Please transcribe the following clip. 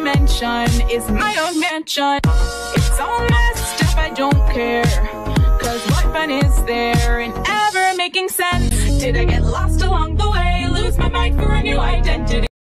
dimension is my own mansion. It's all messed up, I don't care, 'cause what fun is there in ever making sense? Did I get lost along the way, lose my mind for a new identity?